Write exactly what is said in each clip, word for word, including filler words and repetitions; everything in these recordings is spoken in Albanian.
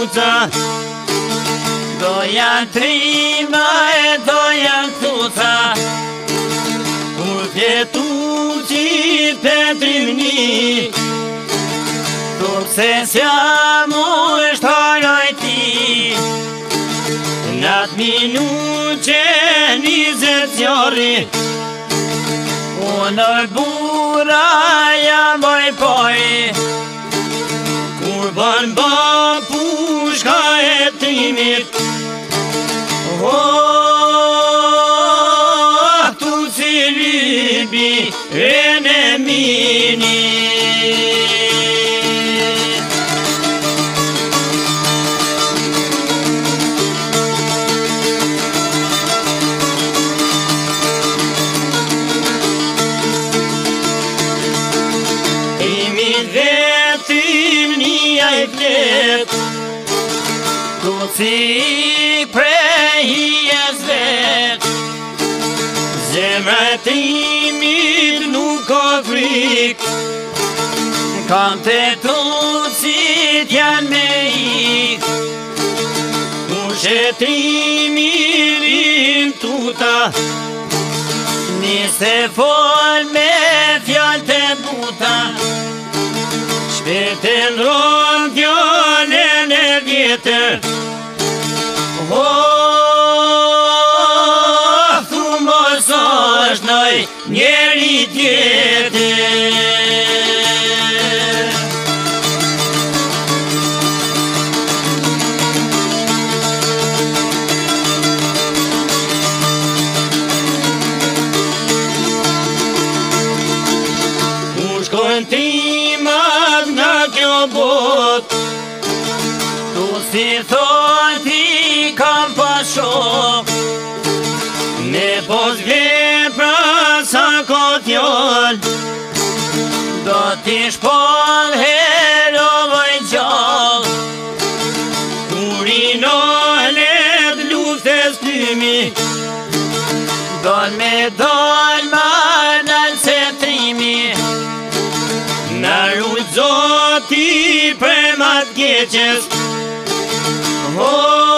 tuca do janë trima e do janë tuca kur pjetu që petrimni do pse s'jam është haroj ti n'atë minut që nizet zjarri unë bura jam baj poj kur ban ba pushka e trimit o tu si lybi e në mini tu si prej jes vet zemra timit nuk ka frik kam të trucit janë me ik kur shetrimi rim tuta niste fol me fjall të buta shpirtin ron fjallën e vjetër o, thu mos është nëj njeri tjetër u shkojnë trimat nga kjo bot tu si thon ti kam pas shok me pos vepra sa ko t'joll do t'i shpall herovoj gjall kur i nolet luftës tymi don me dol ma nal se trimi na rujt zoti premat keqes o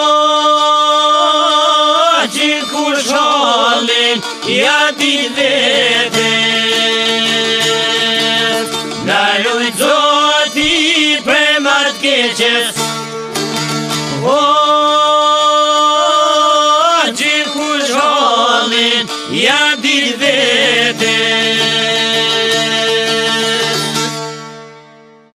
gjithë kur shalin ja ti vetes na rujt zoti premat keqes o gjithë kur shalin ja ti vetes